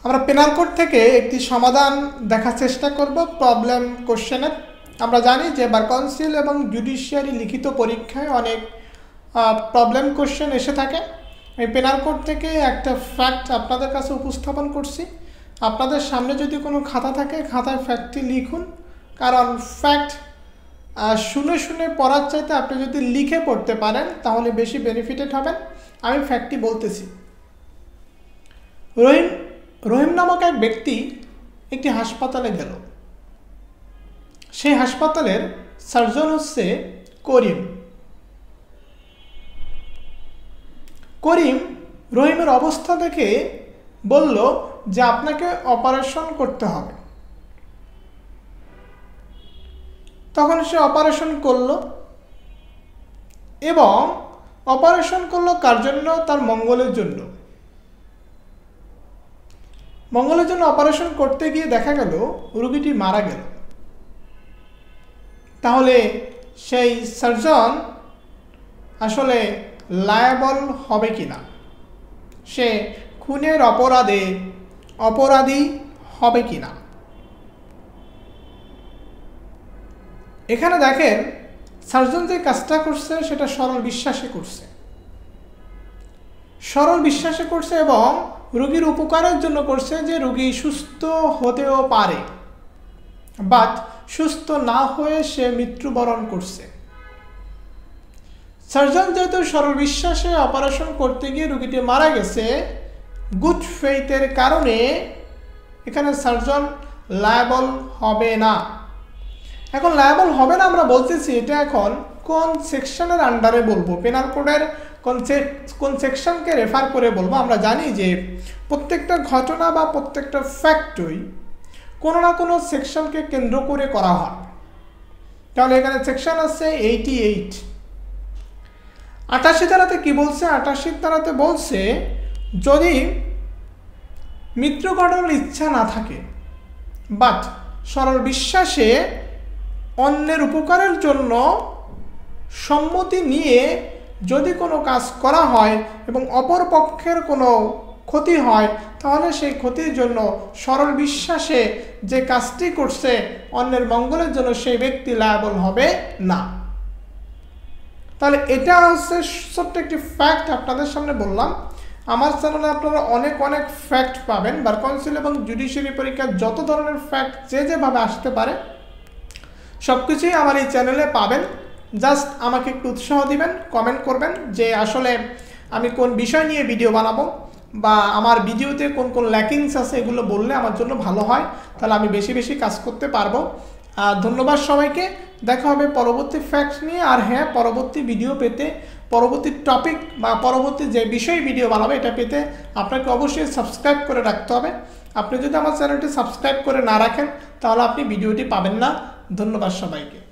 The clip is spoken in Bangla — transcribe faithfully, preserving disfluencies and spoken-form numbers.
আমরা পেনাল কোড থেকে একটি সমাধান দেখার চেষ্টা করব প্রবলেম কোশ্চেনের। আমরা জানি যে বার কাউন্সিল এবং জুডিশিয়ারি লিখিত পরীক্ষায় অনেক প্রবলেম কোশ্চেন এসে থাকে। এই পেনাল কোড থেকে একটা ফ্যাক্ট আপনাদের কাছে উপস্থাপন করছি। আপনাদের সামনে যদি কোনো খাতা থাকে খাতায় ফ্যাক্টটি লিখুন, কারণ ফ্যাক্ট শুনে শুনে পড়ার চাইতে আপনি যদি লিখে পড়তে পারেন তাহলে বেশি বেনিফিটেড হবেন। আমি ফ্যাক্টটি বলতেছি। রহিম রহিম নামক এক ব্যক্তি একটি হাসপাতালে গেল। সেই হাসপাতালের সার্জন হচ্ছে করিম। করিম রহিমের অবস্থা দেখে বলল যে আপনাকে অপারেশন করতে হবে। তখন সে অপারেশন করল এবং অপারেশন করলো কার জন্য? তার মঙ্গলের জন্য। মঙ্গলের জন্য অপারেশন করতে গিয়ে দেখা গেল রোগীটি মারা গেল। তাহলে সেই সার্জন আসলে লায়াবল হবে কিনা, সে খুনের অপরাধে অপরাধী হবে কিনা? এখানে দেখেন সার্জন যে কাজটা করছে সেটা সরল বিশ্বাসে করছে সরল বিশ্বাসে করছে এবং রোগীর উপকারের জন্য করছে, যে রোগী সুস্থ হতেও পারে, বাট সুস্থ না হয়ে সে মৃত্যুবরণ করছে। সার্জন যেহেতু সরল বিশ্বাসে অপারেশন করতে গিয়ে রোগীটি মারা গেছে, গুড ফেইথের কারণে এখানে সার্জন লায়াবল হবে না। এখন লায়াবল হবে না আমরা বলতেছি, এটা এখন কোন সেকশনের আন্ডারে বলবো, পেনাল কোডের কোন কোন সেকশনকে রেফার করে বলবো? আমরা জানি যে প্রত্যেকটা ঘটনা বা প্রত্যেকটা ফ্যাক্টই কোনো না কোনো সেকশনকে কেন্দ্র করে করা হয়। তাহলে এখানে সেকশন আছে এইটি এইট। আটাশি ধারাতে কি বলছে? আটাশি ধারাতে বলছে যদি মৃত্যু ঘটানোর ইচ্ছা না থাকে বাট সরল বিশ্বাসে অন্যের উপকারের জন্য সম্মতি নিয়ে যদি কোনো কাজ করা হয় এবং অপর পক্ষের কোনো ক্ষতি হয়, তাহলে সেই ক্ষতির জন্য সরল বিশ্বাসে যে কাজটি করছে অন্যের মঙ্গলের জন্য সেই ব্যক্তি লায়াবল হবে না। তাহলে এটা হচ্ছে ছোট্ট একটি ফ্যাক্ট আপনাদের সামনে বললাম। আমার চ্যানেলে আপনারা অনেক অনেক ফ্যাক্ট পাবেন। বার কাউন্সিল এবং জুডিশিয়ারি পরীক্ষার যত ধরনের ফ্যাক্ট যে যেভাবে আসতে পারে সব কিছুই আমার এই চ্যানেলে পাবেন। জাস্ট আমাকে একটু উৎসাহ দিবেন, কমেন্ট করবেন যে আসলে আমি কোন বিষয় নিয়ে ভিডিও বানাবো বা আমার ভিডিওতে কোন কোন ল্যাকিংস আছে এগুলো বললে আমার জন্য ভালো হয়, তাহলে আমি বেশি বেশি কাজ করতে পারবো। ধন্যবাদ সবাইকে। দেখা হবে পরবর্তী ফ্যাক্ট নিয়ে। আর হ্যাঁ, পরবর্তী ভিডিও পেতে, পরবর্তী টপিক বা পরবর্তী যে বিষয় ভিডিও বানাবো এটা পেতে আপনাকে অবশ্যই সাবস্ক্রাইব করে রাখতে হবে। আপনি যদি আমার চ্যানেলটি সাবস্ক্রাইব করে না রাখেন তাহলে আপনি ভিডিওটি পাবেন না। ধন্যবাদ সবাইকে।